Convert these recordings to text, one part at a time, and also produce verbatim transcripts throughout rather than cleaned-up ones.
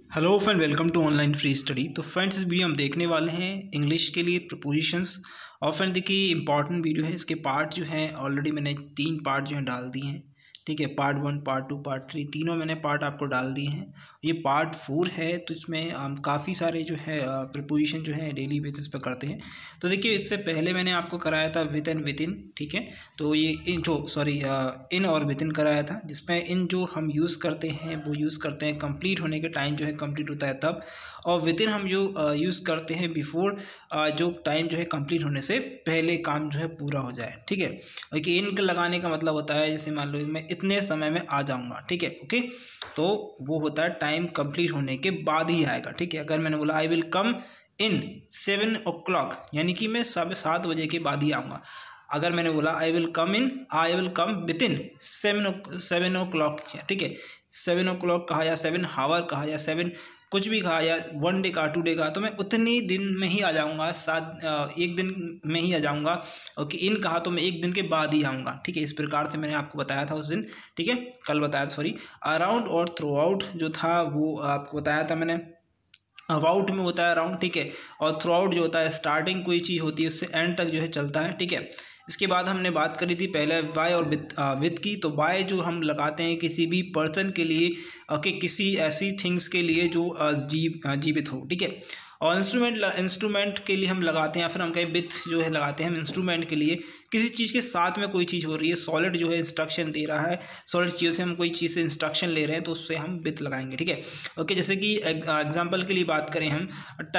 Hello friend, welcome to online free study. तो friends, इस video हम देखने वाले हैं इंग्लिश के लिए प्रपोजिशंस। और फ्रेंड देखिए, इंपॉर्टेंट वीडियो है। इसके पार्ट जो हैं ऑलरेडी मैंने तीन पार्ट जो हैं डाल दिए हैं। ठीक है, part one, part two, part three, तीनों मैंने पार्ट आपको डाल दिए हैं। ये पार्ट फोर है, तो इसमें हम काफ़ी सारे जो है प्रपोजिशन जो है डेली बेसिस पे करते हैं। तो देखिए, इससे पहले मैंने आपको कराया था विद एंड विद इन। ठीक है, तो ये इन जो सॉरी इन और विद इन कराया था, जिसमें इन जो हम यूज़ करते हैं वो यूज़ करते हैं कंप्लीट होने के टाइम जो है कंप्लीट होता है तब, और विद इन हम जो यूज़ करते हैं बिफोर जो टाइम जो है कंप्लीट होने से पहले काम जो है पूरा हो जाए। ठीक है, ओके। इन लगाने का मतलब होता है, जैसे मान लो मैं इतने समय में आ जाऊंगा। ठीक है, ओके, तो वो होता है टाइम कंप्लीट होने के बाद ही आएगा। ठीक है, अगर मैंने बोला I will come in seven o'clock, यानी कि मैं सब सात बजे के बाद ही आऊँगा। अगर मैंने बोला I will come in I will come within seven o seven o'clock, ठीक है, सेवन ओ क्लॉक कहा या सेवन हावर कहा या सेवन कुछ भी कहा या वन डे का टू डे का, तो मैं उतनी दिन में ही आ जाऊँगा, सात एक दिन में ही आ जाऊँगा। ओके, इन कहा तो मैं एक दिन के बाद ही आऊँगा। ठीक है, इस प्रकार से मैंने आपको बताया था उस दिन। ठीक है, कल बताया था, सॉरी। अराउंड और थ्रू आउट जो था वो आपको बताया था मैंने। अबाउट में होता है अराउंड, ठीक है, और थ्रू आउट जो होता है स्टार्टिंग कोई चीज़ होती है उससे एंड तक जो है चलता है। ठीक है, इसके बाद हमने बात करी थी पहले वाई और विद विद की। तो वाई जो हम लगाते हैं किसी भी पर्सन के लिए, ओके, किसी ऐसी थिंग्स के लिए जो जीव जीवित हो। ठीक है, और इंस्ट्रूमेंट इंस्ट्रूमेंट के लिए हम लगाते हैं, या फिर हम कहीं विथ जो है लगाते हैं हम इंस्ट्रूमेंट के लिए किसी चीज़ के साथ में कोई चीज़ हो रही है, सॉलिड जो है इंस्ट्रक्शन दे रहा है, सॉलिड चीज़ों से हम कोई चीज़ से इंस्ट्रक्शन ले रहे हैं तो उससे हम विथ लगाएंगे। ठीक है, ओके, जैसे कि एग्जांपल के लिए बात करें हम,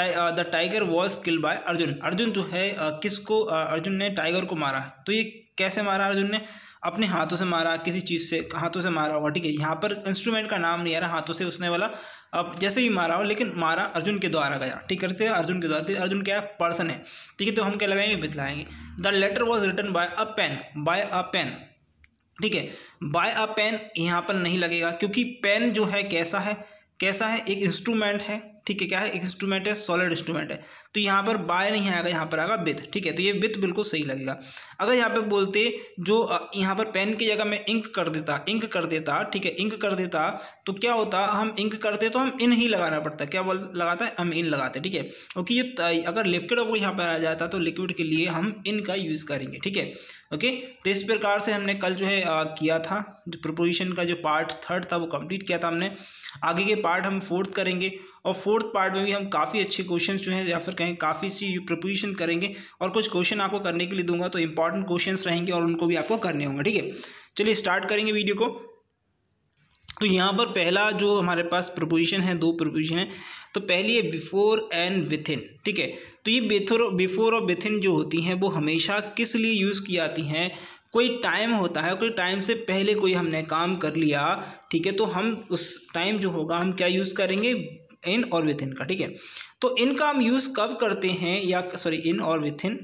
the tiger was killed by Arjun. Arjun जो है किसको, अर्जुन ने टाइगर को मारा। तो ये कैसे मारा अर्जुन ने? अपने हाथों से मारा, किसी चीज़ से हाथों से मारा होगा। ठीक है, यहाँ पर इंस्ट्रूमेंट का नाम नहीं आ रहा, हाथों से उसने वाला अब जैसे ही मारा हो, लेकिन मारा अर्जुन के द्वारा गया। ठीक है, अर्जुन के द्वारा। तो अर्जुन क्या है? पर्सन है। ठीक है, तो हम क्या लगाएंगे? विथ लगाएंगे। The letter was written by a pen, by a pen. ठीक है, बाय अ पेन यहाँ पर नहीं लगेगा, क्योंकि पेन जो है कैसा है, कैसा है? एक इंस्ट्रूमेंट है। ठीक है, क्या है? एक इंस्ट्रूमेंट है, सॉलिड इंस्ट्रूमेंट है। तो यहाँ पर बाय नहीं आएगा, यहाँ पर आएगा विथ। ठीक है, तो ये विथ बिल्कुल सही लगेगा। अगर यहाँ पे बोलते जो यहाँ पर पेन की जगह में इंक कर देता, इंक कर देता, ठीक है, इंक कर देता, तो क्या होता? हम इंक करते तो हम इन ही लगाना पड़ता। क्या बोल लगाता है? हम इन लगाते। ठीक है, क्योंकि जो अगर लिक्विड वो यहाँ पर आ जाता तो लिक्विड के लिए हम इन का यूज़ करेंगे। ठीक है, ओके, तो इस प्रकार से हमने कल जो है आ, किया था, जो प्रपोजिशन का जो पार्ट थर्ड था वो कंप्लीट किया था हमने। आगे के पार्ट हम फोर्थ करेंगे, और फोर्थ पार्ट में भी हम काफ़ी अच्छे क्वेश्चन जो हैं या फिर कहें काफ़ी सी प्रपोजिशन करेंगे, और कुछ क्वेश्चन आपको करने के लिए दूंगा, तो इंपॉर्टेंट क्वेश्चंस रहेंगे और उनको भी आपको करने होंगे। ठीक है, चलिए स्टार्ट करेंगे वीडियो को। तो यहाँ पर पहला जो हमारे पास प्रपोजिशन है, दो प्रपोजिशन है। तो पहली है बिफोर एंड विथ इन। ठीक है, तो ये बिफोर बिफोर और विथ इन जो होती हैं वो हमेशा किस लिए यूज़ की जाती हैं? कोई टाइम होता है, कोई टाइम से पहले कोई हमने काम कर लिया, ठीक है, तो हम उस टाइम जो होगा हम क्या यूज़ करेंगे? इन और विथ इन का। ठीक है, तो इनका हम यूज़ कब करते हैं, या सॉरी इन और विथ इन,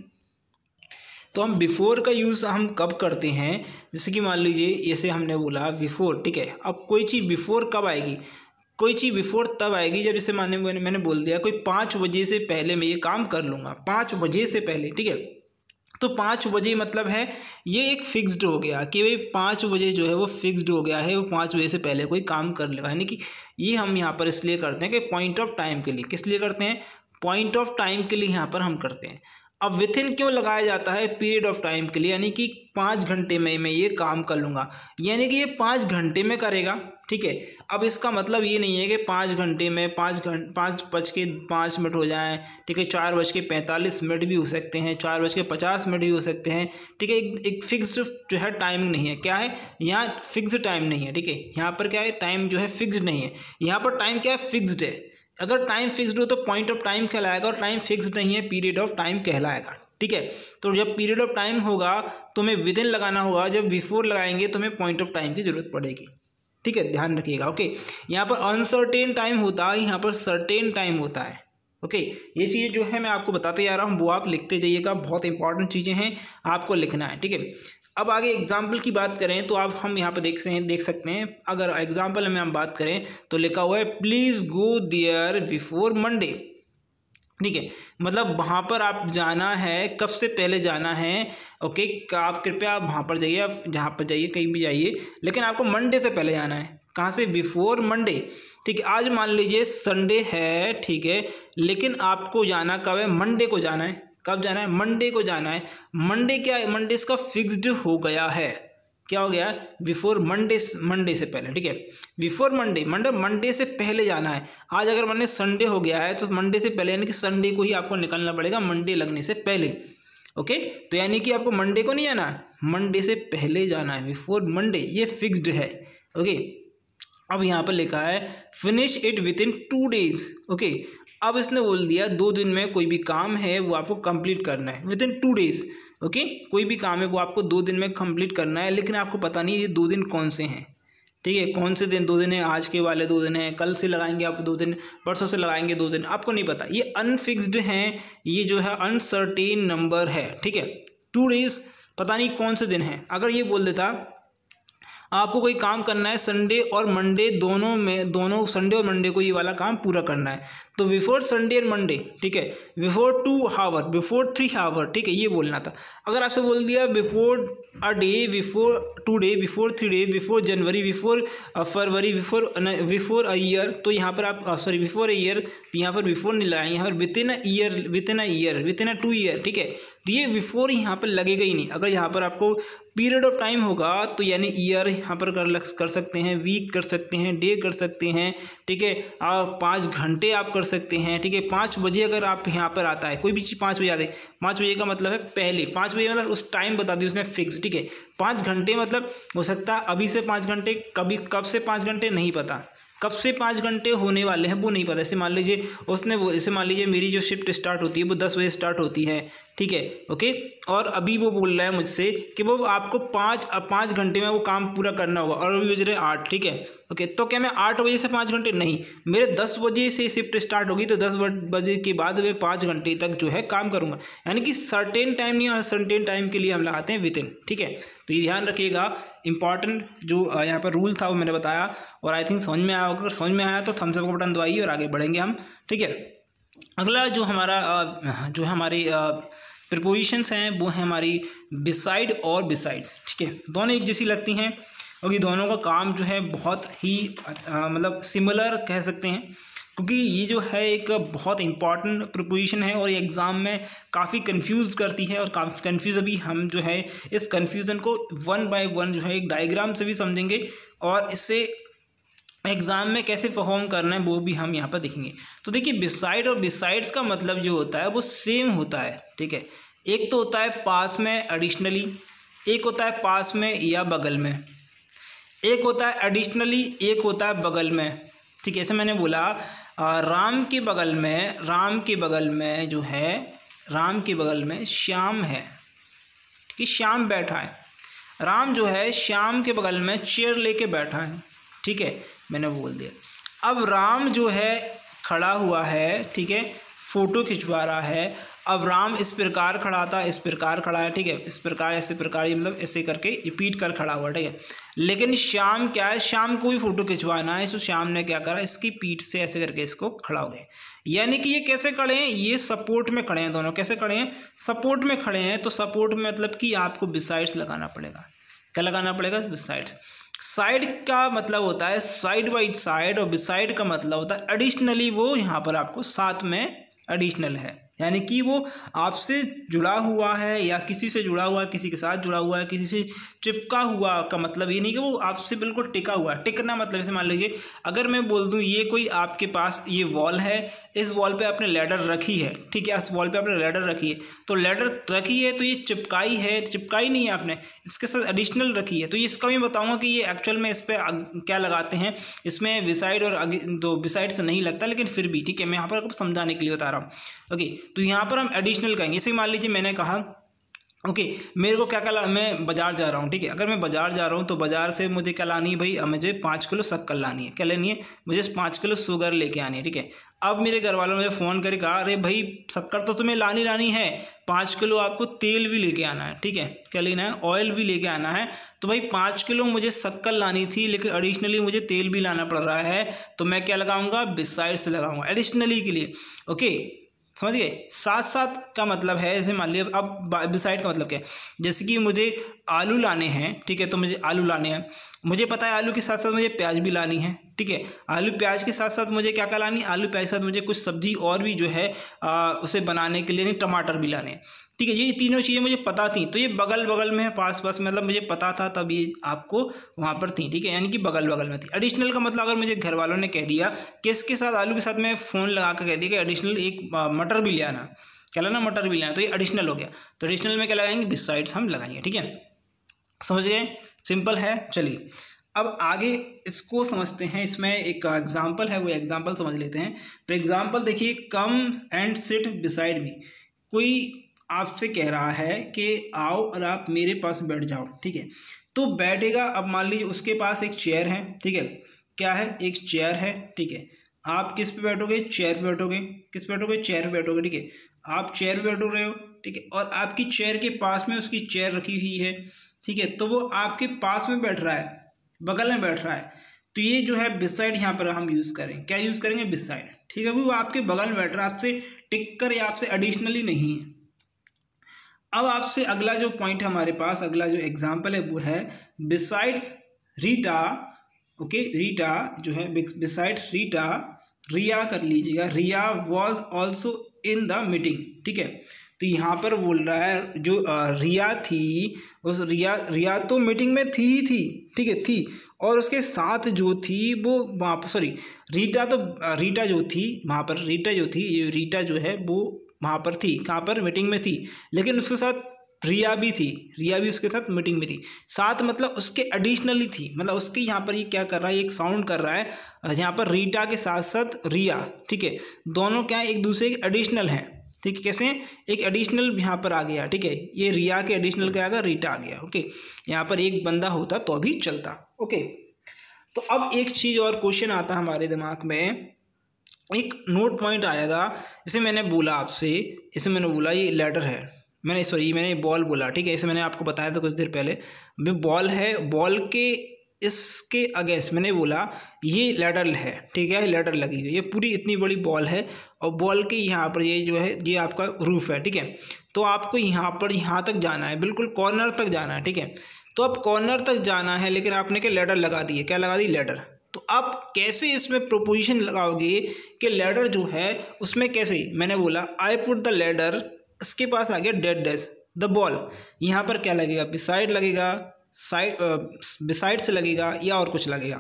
तो हम बिफोर का यूज़ हम कब करते हैं? जैसे कि मान लीजिए, जैसे हमने बोला बिफोर। ठीक है, अब कोई चीज़ बिफोर कब आएगी? कोई चीज़ बिफोर तब आएगी जब जैसे माने मैंने बोल दिया कोई पाँच बजे से पहले मैं ये काम कर लूँगा, पाँच बजे से पहले। ठीक है, तो पाँच बजे मतलब है ये एक फिक्स्ड हो गया कि भाई पाँच बजे जो है वो फिक्स्ड हो गया है, वो पाँच बजे से पहले कोई काम कर लेगा। यानी कि ये हम यहाँ पर इसलिए करते हैं कि पॉइंट ऑफ टाइम के लिए। किस लिए करते हैं? पॉइंट ऑफ टाइम के लिए यहाँ पर हम करते हैं। अब विथ इन क्यों लगाया जाता है? पीरियड ऑफ टाइम के लिए, यानी कि पाँच घंटे में मैं ये काम कर लूँगा, यानी कि ये पाँच घंटे में करेगा। ठीक है, अब इसका मतलब ये नहीं है कि पाँच घंटे में पाँच घंटे पाँच बज के पाँच मिनट हो जाएँ। ठीक है, चार बज के पैंतालीस मिनट भी हो सकते हैं, चार बज के पचास मिनट भी हो सकते हैं। ठीक है, एक एक फिक्स्ड जो है टाइमिंग नहीं है। क्या है? यहाँ फिक्स्ड टाइम नहीं है। ठीक है, यहाँ पर क्या है? टाइम जो है फिक्स्ड नहीं है। यहाँ पर टाइम क्या है? फिक्स्ड है। अगर टाइम फिक्स्ड हो तो पॉइंट ऑफ टाइम कहलाएगा, और टाइम फिक्स्ड नहीं है, पीरियड ऑफ टाइम कहलाएगा। ठीक है, तो जब पीरियड ऑफ टाइम होगा तो हमें विद इन लगाना होगा, जब बिफोर लगाएंगे तो हमें पॉइंट ऑफ टाइम की जरूरत पड़ेगी। ठीक है, ध्यान रखिएगा। ओके, यहाँ पर अनसर्टेन टाइम होता है, यहाँ पर सर्टेन टाइम होता है। ओके, ये चीज़ें जो है मैं आपको बताते जा रहा हूँ, वो आप लिखते जाइएगा, बहुत इंपॉर्टेंट चीज़ें हैं, आपको लिखना है। ठीक है, अब आगे एग्जाम्पल की बात करें तो आप हम यहाँ पर देख सकते हैं देख सकते हैं अगर एग्जाम्पल में हम बात करें तो लिखा हुआ है please go there before Monday. ठीक है, मतलब वहाँ पर आप जाना है, कब से पहले जाना है? ओके, आप कृपया आप वहाँ पर जाइए, आप जहाँ पर जाइए कहीं भी जाइए, लेकिन आपको मंडे से पहले जाना है। कहाँ से, बिफोर मंडे। ठीक है, आज मान लीजिए संडे है, ठीक है, लेकिन आपको जाना कब है, मंडे को जाना है। कब जाना है, मंडे को जाना है। मंडे क्या है, मंडे इसका फिक्स्ड हो गया है, क्या हो गया, बिफोर मंडे, मंडे से पहले। ठीक है, बिफोर मंडे, मंडे मंडे से पहले जाना है। आज अगर मंडे संडे हो गया है तो मंडे से पहले यानी कि संडे को ही आपको निकलना पड़ेगा, मंडे लगने से पहले। ओके, तो यानी कि आपको मंडे को नहीं जाना, मंडे से पहले जाना है, बिफोर मंडे, ये फिक्स्ड है। ओके, अब यहाँ पर लिखा है finish it within two days. Okay, अब इसने बोल दिया दो दिन में कोई भी काम है वो आपको कंप्लीट करना है within two days. Okay, कोई भी काम है वो आपको दो दिन में कंप्लीट करना है, लेकिन आपको पता नहीं ये दो दिन कौन से हैं। ठीक है, कौन से दिन दो दिन है, आज के वाले दो दिन है, कल से लगाएंगे आप दो दिन, परसों से लगाएंगे दो दिन, आपको नहीं पता। ये अनफिक्स्ड हैं, ये जो है अनसर्टेन नंबर है। ठीक है, टू डेज पता नहीं कौन से दिन है। अगर ये बोल देता आपको कोई काम करना है संडे और मंडे दोनों में, दोनों संडे और मंडे को ये वाला काम पूरा करना है, तो बिफोर संडे एंड मंडे, ठीक है, before two hour, before three hour, ठीक है, ये बोलना था। अगर आपसे बोल दिया before a day, before two day, before three day, before January, before February, before before a year, तो यहाँ पर आप सॉरी बिफोर अ ईयर, तो यहाँ पर बिफोर नहीं लगाएंगे, यहाँ पर within a year, within a year, within a two year. ठीक है, तो ये बिफोर यहाँ पर लगेगा ही नहीं। अगर यहाँ पर आपको पीरियड ऑफ टाइम होगा तो यानी ईयर यहाँ पर कर कर सकते हैं, वीक कर सकते हैं, डे कर सकते हैं। ठीक है, आप पाँच घंटे आप कर सकते हैं। ठीक है, पाँच बजे अगर आप यहाँ पर आता है कोई भी चीज़ पाँच बजे आते हैं, पाँच बजे का मतलब है पहले, पाँच बजे मतलब उस टाइम बता दी उसने फिक्स। ठीक है, पाँच घंटे मतलब हो सकता है अभी से पाँच घंटे, कभी कब से पाँच घंटे नहीं पता, कब से पाँच घंटे होने वाले हैं वो नहीं पता। ऐसे मान लीजिए उसने वो जैसे मान लीजिए मेरी जो शिफ्ट स्टार्ट होती है वो दस बजे स्टार्ट होती है। ठीक है, ओके, और अभी वो बोल रहा है मुझसे कि वो आपको पाँच पाँच घंटे में वो काम पूरा करना होगा, और अभी बज रहे आठ। ठीक है, ओके, तो क्या मैं आठ बजे से पाँच घंटे नहीं, मेरे दस बजे से शिफ्ट स्टार्ट होगी, तो दस बजे के बाद मैं पाँच घंटे तक जो है काम करूँगा। यानी कि सर्टेन टाइम नहीं, और सर्टेन टाइम के लिए हम लगाते हैं विद इन। ठीक है, तो ये ध्यान रखिएगा, इंपॉर्टेंट जो यहाँ पर रूल था वो मैंने बताया, और आई थिंक समझ में आया होगा। अगर समझ में आया तो थम्स अप का बटन दबाइए और आगे बढ़ेंगे हम। ठीक है, अगला जो हमारा जो हमारी प्रीपोजिशंस हैं वो है हमारी बिसाइड और बिसाइड्स। ठीक है, दोनों एक जैसी लगती हैं, और ये दोनों का काम जो है बहुत ही आ, मतलब सिमिलर कह सकते हैं, क्योंकि ये जो है एक बहुत इंपॉर्टेंट प्रीपोजिशन है और ये एग्ज़ाम में काफ़ी कंफ्यूज करती है। और काफ़ी कंफ्यूज अभी हम जो है इस कंफ्यूजन को वन बाय वन जो है एक डायग्राम से भी समझेंगे, और इससे एग्ज़ाम में कैसे परफॉर्म करना है वो भी हम यहाँ पर देखेंगे। तो देखिए, बिसाइड और बिसाइड्स का मतलब जो होता है वो सेम होता है। ठीक है, एक तो होता है पास में एडिशनली, एक होता है पास में या बगल में, एक होता है एडिशनली, एक होता है बगल में। ठीक है, ऐसे मैंने बोला आ, राम के बगल में, राम के बगल में जो है, राम के बगल में श्याम है। ठीक है, श्याम बैठा है, राम जो है श्याम के बगल में चेयर लेके बैठा है। ठीक है, मैंने बोल दिया। अब राम जो है खड़ा हुआ है, ठीक है, फ़ोटो खिंचवा रहा है। अब राम इस प्रकार खड़ा था, इस प्रकार खड़ा है। ठीक है, इस प्रकार, ऐसे प्रकार, मतलब ऐसे करके रिपीट कर खड़ा हुआ। ठीक है, लेकिन श्याम क्या है, श्याम को भी फ़ोटो खिंचवाना है, तो श्याम ने क्या करा, इसकी पीठ से ऐसे करके इसको खड़ा हो गए। यानी कि ये कैसे खड़े हैं, ये सपोर्ट में खड़े हैं, दोनों कैसे खड़े हैं, सपोर्ट में खड़े हैं। तो सपोर्ट में मतलब कि आपको बिसाइड्स लगाना पड़ेगा। क्या लगाना पड़ेगा, बिसाइड्स। साइड का मतलब होता है साइड बाई साइड, और बिसाइड का मतलब होता है एडिशनली, वो यहाँ पर आपको साथ में एडिशनल है, यानी कि वो आपसे जुड़ा हुआ है या किसी से जुड़ा हुआ है, किसी के साथ जुड़ा हुआ है, किसी से चिपका हुआ का मतलब ये नहीं कि वो आपसे बिल्कुल टिका हुआ है। टिकना मतलब जैसे मान लीजिए अगर मैं बोल दूं ये कोई आपके पास ये वॉल है, इस वॉल पे आपने लैडर रखी है। ठीक है, इस वॉल पे आपने लैडर रखी है, तो लैडर रखी है तो ये चिपकाई है, चिपकाई नहीं है आपने, इसके साथ एडिशनल रखी है। तो इसका मैं बताऊँगा कि ये एक्चुअल में इस पर क्या लगाते हैं, इसमें बिसाइड और दो बिसाइड से नहीं लगता, लेकिन फिर भी ठीक है, मैं यहाँ पर आपको समझाने के लिए बता रहा हूँ। ओके, तो यहाँ पर हम एडिशनल कहेंगे। इसे मान लीजिए मैंने कहा ओके okay, मेरे को क्या क्या ला, मैं बाज़ार जा रहा हूँ। ठीक है, अगर मैं बाज़ार जा रहा हूँ तो बाज़ार से मुझे क्या लानी है भाई, मुझे पाँच किलो शक्कर लानी है। क्या लेनी है, मुझे पाँच किलो शुगर लेके आनी है। ठीक है, अब मेरे घर वालों ने फ़ोन करके कहा अरे भाई शक्कर तो तुम्हें लानी लानी है, पाँच किलो आपको तेल भी लेके आना है। ठीक है, क्या लेना है, ऑयल भी लेके आना है। तो भाई पाँच किलो मुझे शक्कर लानी थी, लेकिन एडिशनली मुझे तेल भी लाना पड़ रहा है, तो मैं क्या लगाऊंगा, बिसाइड से लगाऊंगा एडिशनली के लिए। ओके, समझ गए। साथ साथ का मतलब है, जैसे मान लिया अब बिसाइड का मतलब क्या है, जैसे कि मुझे आलू लाने हैं, ठीक है, तो मुझे आलू लाने हैं, मुझे पता है आलू के साथ साथ मुझे प्याज भी लानी है, ठीक है। आलू प्याज के साथ साथ मुझे क्या क्या लानी, आलू प्याज के साथ मुझे कुछ सब्जी और भी जो है आ, उसे बनाने के लिए नहीं टमाटर भी लाने हैं, ठीक है। ये तीनों चीज़ें मुझे पता थी, तो ये बगल बगल में है, पास पास, मतलब मुझे पता था तब ये आपको वहाँ पर थी, ठीक है, यानी कि बगल बगल में थी। एडिशनल का मतलब अगर मुझे घर वालों ने कह दिया कि इसके साथ आलू के साथ मैं फ़ोन लगा कर कह दिया कि एडिशनल एक मटर भी ले आना, क्या लाना, मटर भी ले आना, तो ये एडिशनल हो गया। तो एडिशनल में क्या लगाएंगे, बिसाइड्स हम लगाएंगे, ठीक है, समझ गए, सिंपल है। चलिए अब आगे इसको समझते हैं, इसमें एक एग्जाम्पल है, वो एग्जाम्पल समझ लेते हैं। तो एग्जाम्पल देखिए, come and sit beside me. कोई आपसे कह रहा है कि आओ और आप मेरे पास बैठ जाओ, ठीक है, तो बैठेगा। अब मान लीजिए उसके पास एक चेयर है, ठीक है, क्या है, एक चेयर है, ठीक है। आप किस पे बैठोगे, चेयर पे बैठोगे, किस पे बैठोगे, चेयर पे बैठोगे, ठीक है, आप चेयर पे बैठो रहे हो, ठीक है, और आपकी चेयर के पास में उसकी चेयर रखी हुई है, ठीक है, तो वो आपके पास में बैठ रहा है, बगल में बैठ रहा है, तो ये जो है बिसाइड यहाँ पर हम यूज़ करें, क्या यूज़ करेंगे, बिसाइड, ठीक है। वो आपके बगल में बैठ रहा है, आपसे टिक कर या आपसे एडिशनली नहीं है। अब आपसे अगला जो पॉइंट है हमारे पास, अगला जो एग्जाम्पल है वो है बिसाइड्स रीटा, ओके, रीटा जो है बिसाइड रीटा, रिया कर लीजिएगा, Riya was also in the meeting, ठीक है। तो यहाँ पर बोल रहा है जो रिया थी, उस रिया रिया तो मीटिंग में थी ही थी, ठीक है, थी, और उसके साथ जो थी वो वहाँ पर, सॉरी रीटा, तो रीटा जो थी वहाँ पर, रीटा जो थी, ये रीटा जो है वो वहाँ पर थी, कहाँ पर, मीटिंग में थी, लेकिन उसके साथ रिया भी थी, रिया भी उसके साथ मीटिंग में थी, साथ मतलब उसके एडिशनली थी, मतलब उसके यहाँ पर ये क्या कर रहा है, एक साउंड कर रहा है यहाँ पर रीटा के साथ साथ रिया, ठीक है, दोनों क्या है, एक दूसरे के एडिशनल हैं, ठीक है, कैसे, एक एडिशनल यहाँ पर आ गया, ठीक है, ये रिया के एडिशनल क्या आ गया, रीटा आ गया, ओके। यहाँ पर एक बंदा होता तो अभी चलता, ओके। तो अब एक चीज़ और क्वेश्चन आता हमारे दिमाग में, एक नोट पॉइंट आएगा, जैसे मैंने बोला आपसे, जैसे मैंने बोला ये लेटर है, मैंने सॉरी मैंने बॉल बोला, ठीक है, ऐसे मैंने आपको बताया था कुछ देर पहले, बॉल है, बॉल के इसके अगेंस्ट मैंने बोला ये लेटर है, ठीक है, लेटर लगी हुई है, ये पूरी इतनी बड़ी बॉल है, और बॉल के यहाँ पर ये जो है ये आपका रूफ है, ठीक है, तो आपको यहाँ पर यहाँ तक जाना है, बिल्कुल कॉर्नर तक जाना है, ठीक है। तो अब कॉर्नर तक जाना है, लेकिन आपने क्या लेटर लगा दी है, क्या लगा दी, लेटर। तो आप कैसे इसमें प्रोपोजिशन लगाओगे कि लेडर जो है उसमें कैसे, मैंने बोला आई पुट द लेडर, इसके पास आ गया डेड डैश द बॉल, यहाँ पर क्या लगेगा, बिसाइड लगेगा, साइड बिसाइड से लगेगा या और कुछ लगेगा,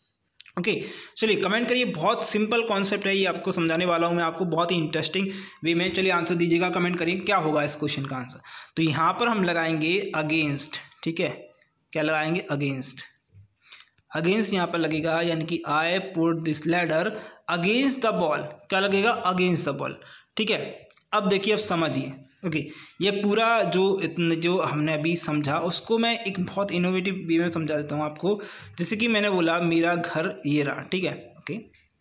ओके। चलिए कमेंट करिए, बहुत सिंपल कॉन्सेप्ट है ये, आपको समझाने वाला हूँ मैं आपको बहुत ही इंटरेस्टिंग वे में। चलिए आंसर दीजिएगा, कमेंट करिए क्या होगा इस क्वेश्चन का आंसर। तो यहाँ पर हम लगाएंगे अगेंस्ट, ठीक है, क्या लगाएंगे, अगेंस्ट, अगेंस्ट यहाँ पर लगेगा, यानी कि I put this ladder against the ball, क्या लगेगा, अगेंस्ट द बॉल, ठीक है। अब देखिए, अब समझिए, ओके, ये पूरा जो इतने जो हमने अभी समझा उसको मैं एक बहुत इनोवेटिव वे में समझा देता हूँ आपको। जैसे कि मैंने बोला मेरा घर ये रहा, ठीक है, ओके,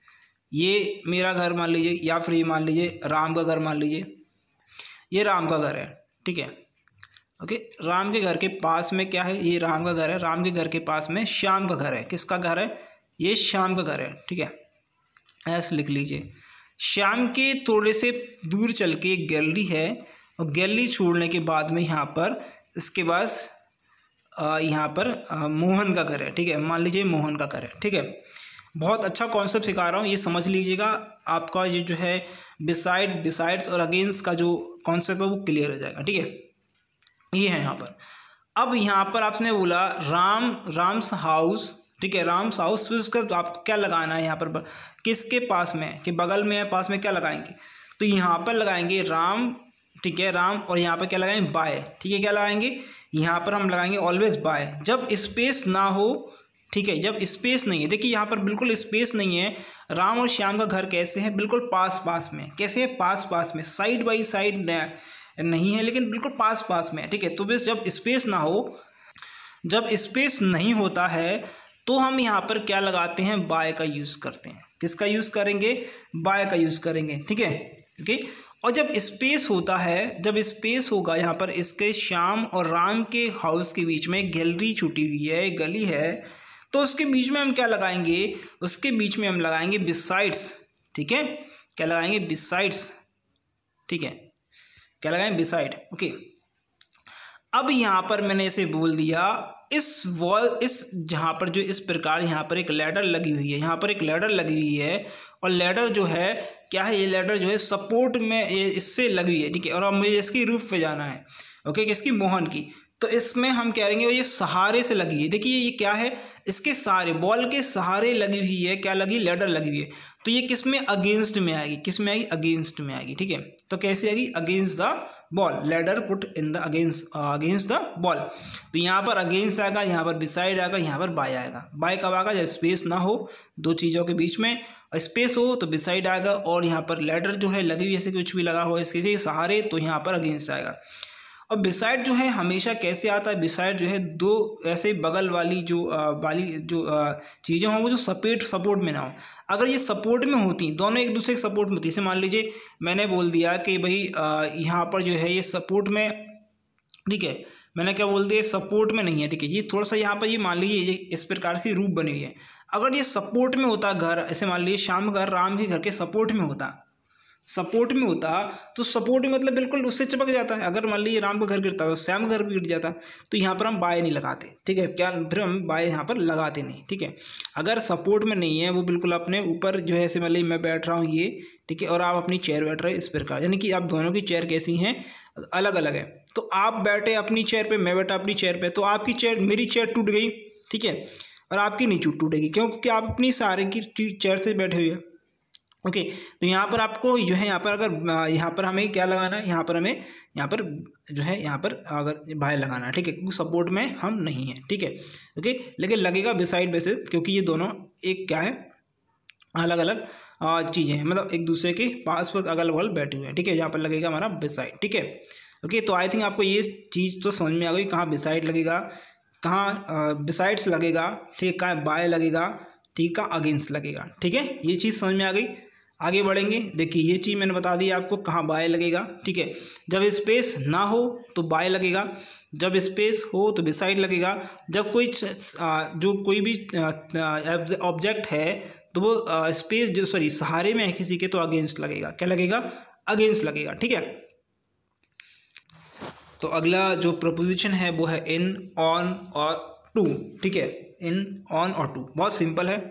ये मेरा घर मान लीजिए, या फिर ये मान लीजिए राम का घर मान लीजिए, ये राम का घर है, ठीक है, ओके। राम के घर के पास में क्या है, ये राम का घर है, राम के घर के पास में श्याम का घर है, किसका घर है, ये श्याम का घर है, ठीक है, ऐसे लिख लीजिए। श्याम के थोड़े से दूर चल के एक गैलरी है, और गैलरी छोड़ने के बाद में यहाँ पर इसके पास यहाँ पर आ, मोहन का घर है, ठीक है, मान लीजिए मोहन का घर है, ठीक है। बहुत अच्छा कॉन्सेप्ट सिखा रहा हूँ, ये समझ लीजिएगा, आपका ये जो है बिसाइड बिसाइड्स और अगेंस्ट का जो कॉन्सेप्ट है वो क्लियर हो जाएगा, ठीक है। ये है यहाँ पर। अब यहाँ पर आपने बोला राम राम्स हाउस, ठीक है, राम्स हाउस, फिर उसका तो आपको क्या लगाना है यहाँ पर, किसके पास में, कि बगल में है, पास में, क्या लगाएंगे, तो यहाँ पर लगाएंगे राम, ठीक है, राम, और यहाँ पर क्या लगाएंगे, बाय, ठीक है, क्या लगाएंगे, यहाँ पर हम लगाएंगे ऑलवेज बाय, जब स्पेस ना हो, ठीक है, जब स्पेस नहीं है। देखिए यहाँ पर बिल्कुल स्पेस नहीं है, राम और श्याम का घर कैसे है, बिल्कुल पास पास में, कैसे है, पास पास में, साइड बाई साइड नहीं है, लेकिन बिल्कुल पास पास में है, ठीक है। तो बस जब स्पेस ना हो, जब स्पेस नहीं होता है तो हम यहाँ पर क्या लगाते हैं, बाय का यूज़ करते हैं, किसका यूज़ करेंगे, बाय का यूज़ करेंगे, ठीक है, ओके। और जब स्पेस होता है, जब स्पेस होगा यहाँ पर, इसके श्याम और राम के हाउस के बीच में गैलरी छूटी हुई है, गली है, तो उसके बीच में हम क्या लगाएंगे, उसके बीच में हम लगाएंगे बिसाइड्स, ठीक है, क्या लगाएंगे, बिसाइड्स, ठीक है, क्या लगाएं, बिसाइड। ओके, अब यहाँ पर मैंने इसे बोल दिया इस वॉल, इस जहाँ पर जो इस प्रकार यहाँ पर एक लैडर लगी हुई है, यहाँ पर एक लैडर लगी हुई है और लैडर जो है क्या है, ये लैडर जो है सपोर्ट में ये इससे लगी हुई है, ठीक है। और अब मुझे इसकी रूफ पे जाना है, ओके, किसकी, मोहन की। तो इसमें हम कह रहेंगे ये सहारे से लगी है। देखिए ये क्या है, इसके सहारे, बॉल के सहारे लगी हुई है, क्या लगी, लैडर लगी हुई है। तो ये किस में, अगेंस्ट में आएगी, किस में आएगी, अगेंस्ट में आएगी, ठीक है। तो कैसे आएगी, against the ball, ladder put in the against against the ball. तो यहाँ पर अगेंस्ट आएगा, यहाँ पर बिसाइड आएगा, यहाँ पर बाय आएगा। बाय कब आएगा, जब स्पेस ना हो दो चीज़ों के बीच में, स्पेस हो तो बिसाइड आएगा, और यहाँ पर लैडर जो है लगी हुई, ऐसे कुछ भी लगा हो इसके सहारे, तो यहाँ पर अगेंस्ट आएगा। और बिसाइड जो है हमेशा कैसे आता है, बिसाइड जो है दो ऐसे बगल वाली जो आ, वाली जो चीज़ें हों वो जो सपोर्ट सपोर्ट में ना हो। अगर ये सपोर्ट में होती, दोनों एक दूसरे के सपोर्ट में होती, जैसे मान लीजिए मैंने बोल दिया कि भाई यहाँ पर जो है ये सपोर्ट में, ठीक है, मैंने क्या बोल दिया, सपोर्ट में नहीं है, ठीक है। ये थोड़ा सा यहाँ पर ये मान लीजिए ये इस प्रकार की रूप बनी हुई है। अगर ये सपोर्ट में होता घर, ऐसे मान लीजिए श्याम घर राम के घर के सपोर्ट में होता, सपोर्ट में होता तो सपोर्ट में मतलब बिल्कुल उससे चिपक जाता है। अगर मान लीजिए राम का घर गिरता तो श्याम का घर भी गिर जाता, तो यहाँ पर हम बाय नहीं लगाते, ठीक है, क्या फिर हम बाय यहाँ पर लगाते नहीं, ठीक है। अगर सपोर्ट में नहीं है, वो बिल्कुल अपने ऊपर जो है, ऐसे मान लीजिए मैं बैठ रहा हूँ ये, ठीक है, और आप अपनी चेयर बैठ रहे हैं इस प्रकार, यानी कि आप दोनों की चेयर कैसी हैं, अलग अलग है। तो आप बैठे अपनी चेयर पर, मैं बैठा अपनी चेयर पर, तो आपकी चेयर, मेरी चेयर टूट गई, ठीक है, और आपकी नहीं टूटेगी, क्यों, क्योंकि आप अपनी सहारे की चेयर से बैठे हुए हैं। ओके okay, तो यहाँ पर आपको जो है, यहाँ पर अगर यहाँ पर हमें क्या लगाना है, यहाँ पर हमें यहाँ पर जो है यहाँ पर अगर बाय लगाना है, ठीक है, क्योंकि सपोर्ट में हम नहीं हैं, ठीक है। ओके, लेकिन लगेगा बिसाइड बेसिस, क्योंकि ये दोनों एक क्या है, अलग अलग चीज़ें हैं, मतलब एक दूसरे के पास पर अगल बगल बैठे हुए हैं, ठीक है। यहाँ पर लगेगा हमारा बिसाइड, ठीक है। ओके, तो आई थिंक आपको ये चीज़ तो समझ में आ गई, कहाँ बिसाइड लगेगा, कहाँ बिसाइड्स लगेगा, ठीक है, कहाँ बाय लगेगा, ठीक, कहाँ अगेंस्ट लगेगा, ठीक है। ये चीज़ समझ में आ गई। आगे बढ़ेंगे, देखिए ये चीज़ मैंने बता दी आपको, कहाँ बाय लगेगा, ठीक है। जब स्पेस ना हो तो बाय लगेगा, जब स्पेस हो तो बिसाइड लगेगा, जब कोई जो कोई भी ऑब्जेक्ट है तो वो स्पेस जो सॉरी सहारे में है किसी के, तो अगेंस्ट लगेगा, क्या लगेगा, अगेंस्ट लगेगा, ठीक है। तो अगला जो प्रपोजिशन है वो है इन, ऑन और टू, ठीक है, इन, ऑन और टू, बहुत सिंपल है।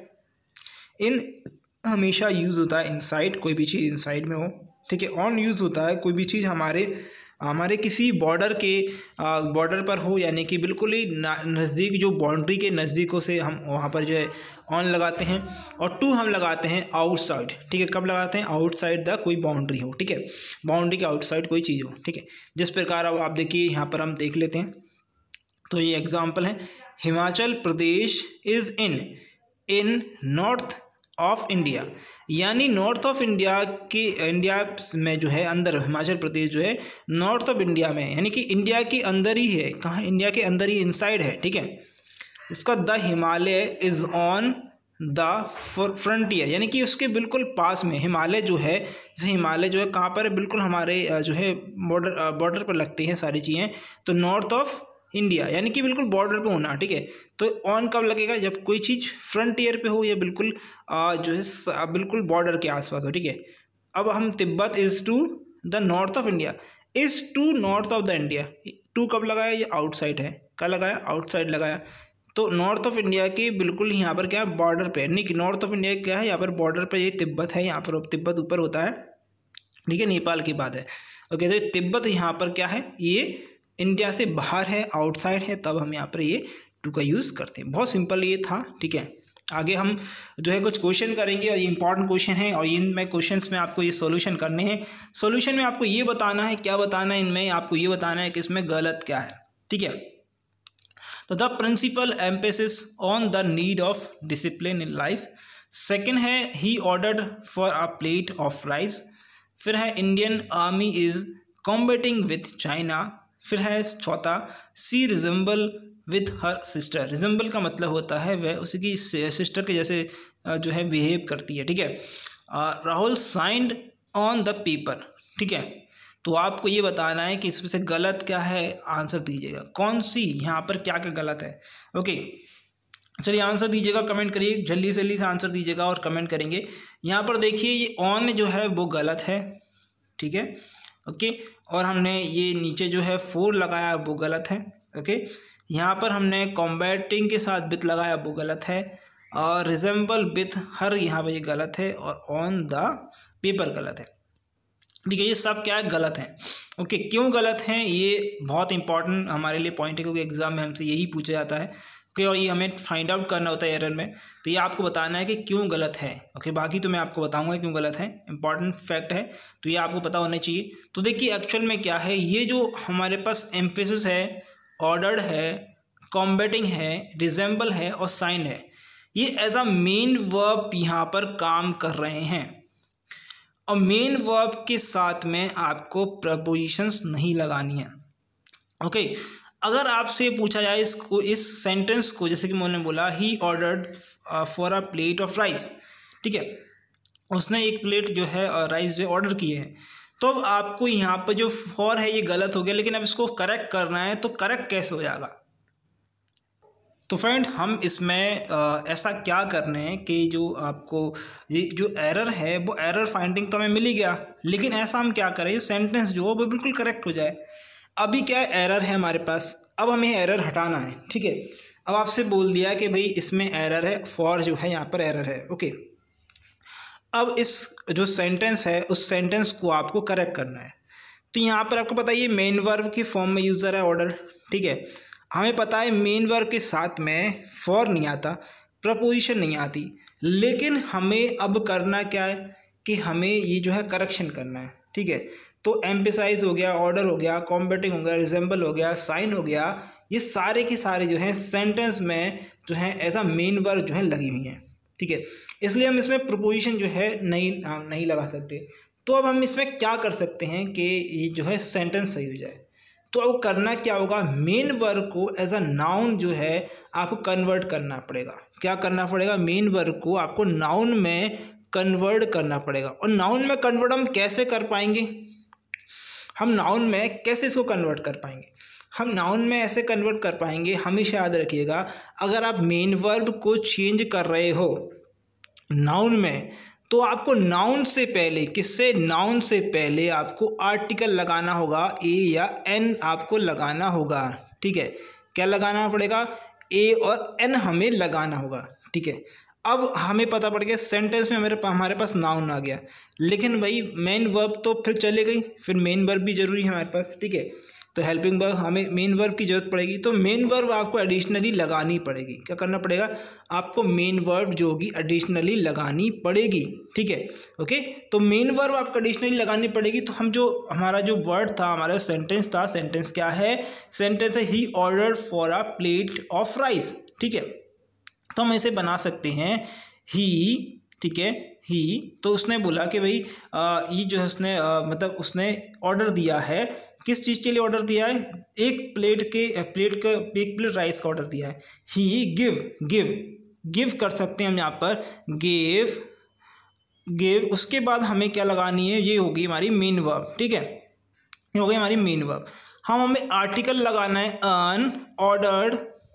इन हमेशा यूज़ होता है इनसाइड, कोई भी चीज़ इनसाइड में हो, ठीक है। ऑन यूज़ होता है कोई भी चीज़ हमारे हमारे किसी बॉर्डर के बॉर्डर पर हो, यानी कि बिल्कुल ही नज़दीक, जो बाउंड्री के नज़दीकों से हम वहाँ पर जो है ऑन लगाते हैं। और टू हम लगाते हैं आउटसाइड, ठीक है, कब लगाते हैं, आउटसाइड द कोई बाउंड्री हो, ठीक है, बाउंड्री के आउटसाइड कोई चीज़ हो, ठीक है। जिस प्रकार अब आप देखिए यहाँ पर हम देख लेते हैं, तो ये एग्जाम्पल है, Himachal Pradesh is in in north of India, यानी नॉर्थ ऑफ इंडिया के, इंडिया में जो है अंदर, हिमाचल प्रदेश जो है नॉर्थ ऑफ इंडिया में, यानी कि इंडिया के अंदर ही है, कहाँ, इंडिया के अंदर ही, इनसाइड है, ठीक है। इसका the Himalaya is on the frontier, यानी कि उसके बिल्कुल पास में हिमालय जो है, जैसे हिमालय जो है कहाँ पर है, बिल्कुल हमारे जो है बॉर्डर बॉर्डर पर लगती हैं सारी चीज़ें, तो नॉर्थ ऑफ इंडिया यानी कि बिल्कुल बॉर्डर पे होना, ठीक है। तो ऑन कब लगेगा, जब कोई चीज़ फ्रंटियर पे हो या बिल्कुल आ, जो है बिल्कुल बॉर्डर के आसपास हो, ठीक है। अब हम Tibet is to the north of India, is to north of the India, to कब लगाया, ये आउटसाइड है, क्या लगाया, आउटसाइड लगाया। तो नॉर्थ ऑफ इंडिया के बिल्कुल यहाँ पर क्या है, बॉर्डर पे, नहीं कि नॉर्थ ऑफ इंडिया क्या है, यहाँ पर बॉर्डर पे ये तिब्बत है, यहाँ पर तिब्बत ऊपर होता है, ठीक है, नेपाल की बात है। ओके, तो तिब्बत यहाँ पर क्या है, ये इंडिया से बाहर है, आउटसाइड है, तब हम यहाँ पर ये टू का यूज़ करते हैं। बहुत सिंपल ये था, ठीक है। आगे हम जो है कुछ क्वेश्चन करेंगे और ये इंपॉर्टेंट क्वेश्चन है, और इनमें क्वेश्चंस में आपको ये सॉल्यूशन करने हैं। सॉल्यूशन में आपको ये बताना है, क्या बताना है, इनमें आपको ये बताना है कि इसमें गलत क्या है, ठीक है। तो the principal emphasis on the need of discipline in life. Second है he ordered for a plate of rice. फिर है Indian army is combating with China. फिर है चौथा she resemble with her sister. Resemble का मतलब होता है वह उसकी सिस्टर के जैसे जो है बिहेव करती है, ठीक है। Rahul signed on the paper, ठीक है। तो आपको ये बताना है कि इसमें से गलत क्या है, आंसर दीजिएगा, कौन सी यहाँ पर क्या क्या गलत है। ओके, चलिए आंसर दीजिएगा, कमेंट करिए, जल्दी से जल्दी से आंसर दीजिएगा और कमेंट करेंगे। यहाँ पर देखिए ये ऑन जो है वो गलत है, ठीक है। ओके। और हमने ये नीचे जो है फोर लगाया वो गलत है। ओके, यहाँ पर हमने कॉम्बैटिंग के साथ विथ लगाया वो गलत है, और रिजेंबल विथ हर यहाँ पर ये गलत है, और ऑन द पेपर गलत है। ठीक है, ये सब क्या है, गलत है। ओके, क्यों गलत हैं ये बहुत इंपॉर्टेंट हमारे लिए पॉइंट है, क्योंकि एग्जाम में हमसे यही पूछा जाता है। ओके, और ये हमें फाइंड आउट करना होता है एरर में, तो ये आपको बताना है कि क्यों गलत है। ओके, बाकी तो मैं आपको बताऊंगा क्यों गलत है, इंपॉर्टेंट फैक्ट है, तो ये आपको पता होना चाहिए। तो देखिए एक्चुअल में क्या है, ये जो हमारे पास एम्फेसिस है, ऑर्डर्ड है, कॉम्बैटिंग है, रिजेंबल है और साइन है, ये एज अ मेन वर्ब यहाँ पर काम कर रहे हैं। और मेन वर्ब के साथ में आपको प्रपोजिशंस नहीं लगानी है। ओके, अगर आपसे पूछा जाए इसको, इस सेंटेंस को, जैसे कि मैंने बोला he ordered for a plate of rice, ठीक है, उसने एक प्लेट जो है राइस जो ऑर्डर किए हैं, तो अब आपको यहाँ पर जो फॉर है ये गलत हो गया, लेकिन अब इसको करेक्ट करना है, तो करेक्ट कैसे हो जाएगा। तो फ्रेंड हम इसमें आ, ऐसा क्या कर रहे हैं कि जो आपको ये जो एरर है वो एरर फाइंडिंग तो हमें मिल ही गया, लेकिन ऐसा हम क्या करें, सेंटेंस जो हो वो बिल्कुल करेक्ट हो जाए। अभी क्या एरर है हमारे पास, अब हमें एरर हटाना है। ठीक है, अब आपसे बोल दिया कि भाई इसमें एरर है, फॉर जो है यहाँ पर एरर है। ओके, अब इस जो सेंटेंस है उस सेंटेंस को आपको करेक्ट करना है। तो यहाँ पर आपको पता है ये मेन वर्ब के फॉर्म में यूज़र है ऑर्डर। ठीक है, हमें पता है मेन वर्ब के साथ में फॉर नहीं आता, प्रपोजिशन नहीं आती, लेकिन हमें अब करना क्या है कि हमें ये जो है करेक्शन करना है। ठीक है, तो एम्फेसाइज हो गया, ऑर्डर हो गया, कॉम्बैटिंग हो गया, रिजेंबल हो गया, साइन हो गया, ये सारे के सारे जो हैं सेंटेंस में जो है एज अ मेन वर्ब जो है लगी हुई हैं। ठीक है, इसलिए हम इसमें प्रपोजिशन जो है नहीं नहीं लगा सकते। तो अब हम इसमें क्या कर सकते हैं कि ये जो है सेंटेंस सही हो जाए। तो अब करना क्या होगा, मेन वर्ब को एज अ नाउन जो है आपको कन्वर्ट करना पड़ेगा। क्या करना पड़ेगा, मेन वर्ब को आपको नाउन में कन्वर्ट करना पड़ेगा। और नाउन में कन्वर्ट हम कैसे कर पाएंगे, हम नाउन में कैसे इसको कन्वर्ट कर पाएंगे, हम नाउन में ऐसे कन्वर्ट कर पाएंगे, हमेशा याद रखिएगा, अगर आप मेन वर्ब को चेंज कर रहे हो नाउन में, तो आपको नाउन से पहले, किससे, नाउन से पहले आपको आर्टिकल लगाना होगा, ए या एन आपको लगाना होगा। ठीक है, क्या लगाना पड़ेगा, ए और एन हमें लगाना होगा। ठीक है, अब हमें पता पड़ गया सेंटेंस में हमारे हमारे पास नाउन आ गया, लेकिन भाई मेन वर्ब तो फिर चले गई, फिर मेन वर्ब भी जरूरी है हमारे पास। ठीक है, तो हेल्पिंग वर्ब हमें मेन वर्ब की जरूरत पड़ेगी, तो मेन वर्ब आपको एडिशनली लगानी पड़ेगी। क्या करना पड़ेगा, आपको मेन वर्ब जो होगी एडिशनली लगानी पड़ेगी। ठीक है, ओके, तो मेन वर्ब आपको एडिशनली लगानी पड़ेगी। तो हम जो हमारा जो वर्ड था, हमारा सेंटेंस था, सेंटेंस क्या है, सेंटेंस है he ordered for a plate of rice. ठीक है, तो हम इसे बना सकते हैं ही। ठीक है, ही, तो उसने बोला कि भाई आ, ये जो है उसने आ, मतलब उसने ऑर्डर दिया है, किस चीज़ के लिए ऑर्डर दिया है, एक प्लेट के प्लेट का एक प्लेट राइस का ऑर्डर दिया है। ही गिव, गिव गिव कर सकते हैं हम यहाँ पर, गिव गिव उसके बाद हमें क्या लगानी है, ये होगी हमारी मेन वर्ब। ठीक है, ये हो गई हमारी मेन वर्ब। हम हमें आर्टिकल लगाना है, अन ऑर्डर्ड,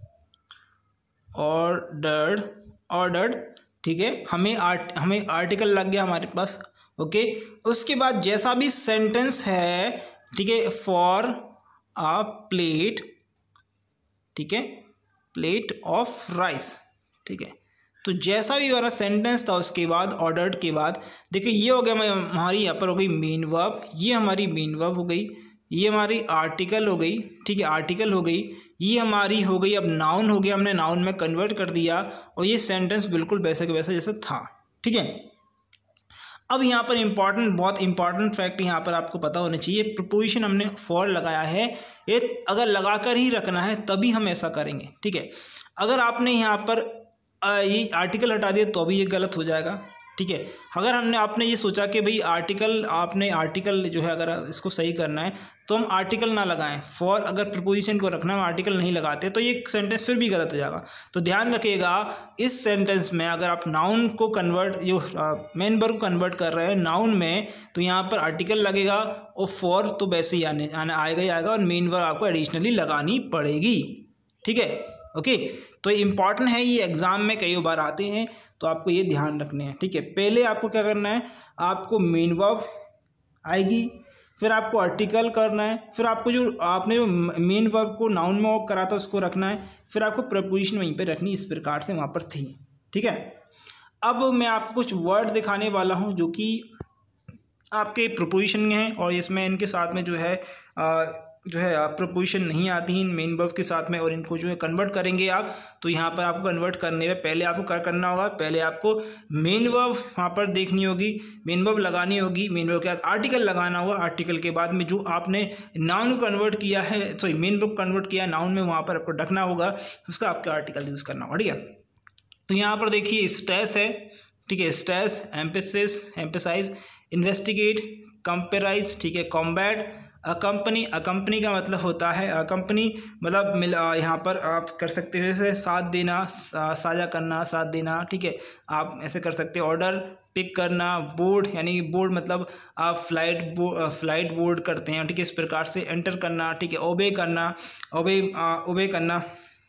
ऑर्डर्ड ऑर्डर्ड ठीक है, हमें आर्ट हमें आर्टिकल लग गया हमारे पास। ओके, उसके बाद जैसा भी सेंटेंस है, ठीक है, फॉर अ प्लेट, ठीक है, प्लेट ऑफ राइस। ठीक है, तो जैसा भी हमारा सेंटेंस था उसके बाद ऑर्डर्ड के बाद देखिए ये हो गया हमारी, यहाँ पर हो गई मेन वर्ब, ये हमारी मेन वर्ब हो गई, ये हमारी आर्टिकल हो गई। ठीक है, आर्टिकल हो गई, ये हमारी हो गई, अब नाउन हो गया, हमने नाउन में कन्वर्ट कर दिया, और ये सेंटेंस बिल्कुल वैसे के वैसा जैसा था। ठीक है, अब यहाँ पर इंपॉर्टेंट, बहुत इंपॉर्टेंट फैक्ट यहाँ पर आपको पता होना चाहिए, प्रपोजिशन हमने फॉर लगाया है, ये अगर लगा कर ही रखना है तभी हम ऐसा करेंगे। ठीक है, अगर आपने यहाँ पर ये आर्टिकल हटा दिया तो भी ये गलत हो जाएगा। ठीक है, अगर हमने आपने ये सोचा कि भाई आर्टिकल, आपने आर्टिकल जो है अगर इसको सही करना है तो हम आर्टिकल ना लगाएं, फॉर अगर प्रपोजिशन को रखना है आर्टिकल नहीं लगाते तो ये सेंटेंस फिर भी गलत हो जाएगा। तो ध्यान रखिएगा, इस सेंटेंस में अगर आप नाउन को कन्वर्ट, जो मेन वर्ब को कन्वर्ट कर रहे हैं नाउन में, तो यहाँ पर आर्टिकल लगेगा, और फॉर तो वैसे ही आने आने आएगा ही आएगा, और मेन वर्ब आपको एडिशनली लगानी पड़ेगी। ठीक है, ओके, तो इम्पॉर्टेंट है, ये एग्जाम में कई बार आते हैं, तो आपको ये ध्यान रखने हैं। ठीक है, पहले आपको क्या करना है, आपको मेन वर्ब आएगी, फिर आपको आर्टिकल करना है, फिर आपको जो आपने जो मेन वर्ब को नाउन में वर्क करा था उसको रखना है, फिर आपको प्रपोजिशन वहीं पे रखनी, इस प्रकार से वहाँ पर थी। ठीक है, अब मैं आपको कुछ वर्ड दिखाने वाला हूँ जो कि आपके प्रपोजिशन में हैं और इसमें इनके साथ में जो है आ, जो है प्रपोजिशन नहीं आती हैं मेन वर्ब के साथ में, और इनको जो है कन्वर्ट करेंगे आप। तो यहाँ पर आपको कन्वर्ट करने में पहले आपको क्या करना होगा, पहले आपको मेन वर्ब वहाँ पर देखनी होगी, मेन वर्ब लगानी होगी, मेन वर्ब के बाद आर्टिकल लगाना होगा, आर्टिकल के बाद में जो आपने नाउन को कन्वर्ट किया है, सॉरी मेन वर्ब कन्वर्ट किया है नाउन में, वहाँ पर आपको रखना होगा, उसका आपका आर्टिकल यूज़ करना होगा। ठीक है, तो यहाँ पर देखिए स्ट्रेस है, ठीक है, stress, emphasis, emphasize, investigate, comprise, ठीक है, कॉम्बैट, अकम्पनी, अकम्पनी का मतलब होता है, अकम्पनी मतलब मिल यहाँ पर आप कर सकते हो जैसे साथ देना, साझा करना, साथ देना। ठीक है, आप ऐसे कर सकते हो। ऑर्डर, पिक करना, बोर्ड यानी बोर्ड मतलब आप फ्लाइट बो फ्लाइट बोर्ड करते हैं। ठीक है, इस प्रकार से एंटर करना। ठीक है, ओबे करना, ओबे ओबे करना,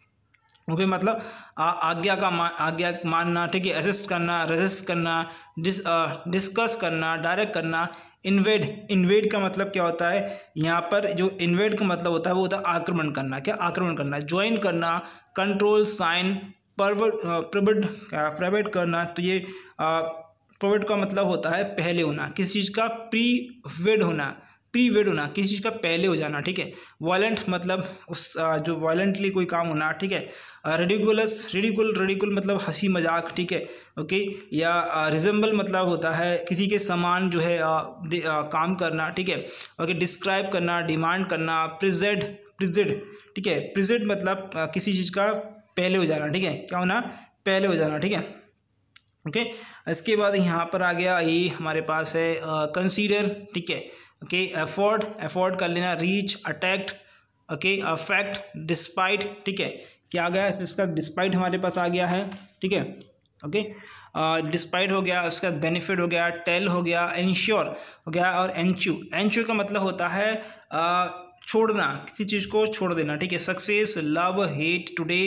ओबे मतलब आज्ञा का मान, आज्ञा मानना। ठीक है, असिस्ट करना, रेजिस्ट करना, डिस डिस्कस करना, डायरेक्ट करना। इन्वेड, इन्वेड का मतलब क्या होता है, यहाँ पर जो इन्वेड का मतलब होता है वो होता है आक्रमण करना। क्या, आक्रमण करना। ज्वाइन करना, control, sign, forward, provide provide करना। तो ये प्रोवाइड का मतलब होता है पहले होना, किसी चीज़ का प्रीवेड होना, प्रीवेड होना, किसी चीज़ का पहले हो जाना। ठीक है, वायलेंट मतलब उस जो वायलेंटली कोई काम होना। ठीक है, रेडिकुलस, रेडिकुल, रेडिकुल मतलब हंसी मजाक। ठीक है, ओके, या रिजेंबल मतलब होता है किसी के समान जो है आ, आ, काम करना। ठीक है, ओके, डिस्क्राइब करना, डिमांड करना, प्रेजेंट, प्रेजेंट। ठीक है, प्रेजेंट मतलब आ, किसी चीज़ का पहले हो जाना। ठीक है, क्या होना, पहले हो जाना। ठीक है, ओके, इसके बाद यहाँ पर आ गया ये हमारे पास है कंसीडर। ठीक है, ओके, एफोर्ड, एफोर्ड कर लेना, reach, attract, okay, affect, despite. ठीक है, क्या आ गया इसका, डिस्पाइट हमारे पास आ गया है। ठीक है, ओके, डिस्पाइट हो गया, उसका बेनिफिट हो गया, टेल हो गया, इंश्योर हो गया, और एंच्यू, एंच्यू का मतलब होता है आ, छोड़ना, किसी चीज़ को छोड़ देना। ठीक है, success, love, hate, today,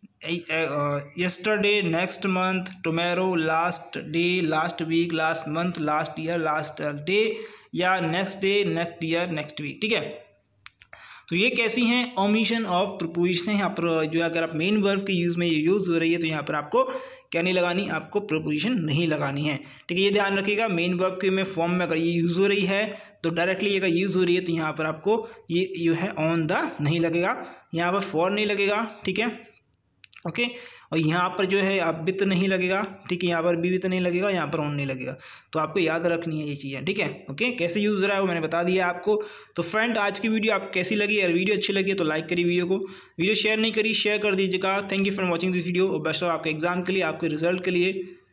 yesterday, next month, tomorrow, last day, last week, last month, last year, last day, या next day, next year, next week. ठीक है, तो ये कैसी हैं, ओमिशन ऑफ प्रपोजिशन है। यहाँ पर जो अगर आप मेन वर्ब के यूज़ में ये यूज़ हो रही है तो यहाँ पर आपको क्या नहीं लगानी, आपको प्रपोजिशन नहीं लगानी है। ठीक है, ये ध्यान रखिएगा, मेन वर्ब के में फॉर्म में अगर ये यूज़ हो रही है तो डायरेक्टली अगर यूज़ हो रही है तो यहाँ पर आपको ये जो है ऑन द नहीं लगेगा, यहाँ पर फॉर नहीं लगेगा। ठीक है, ओके, और यहाँ पर जो है आप विथ नहीं लगेगा। ठीक है, यहाँ पर भी विथ नहीं लगेगा, यहाँ पर ऑन नहीं लगेगा। तो आपको याद रखनी है ये चीज़ें। ठीक है, ओके, कैसे यूज़ हो रहा है वो मैंने बता दिया आपको। तो फ्रेंड, आज की वीडियो आपको कैसी लगी, अगर वीडियो अच्छी लगी तो लाइक करिए वीडियो को, वीडियो शेयर नहीं करी शेयर कर दीजिएगा। Thank you for watching this video, और बेस्ट ऑफ आपके एग्जाम के लिए, आपके रिजल्ट के लिए।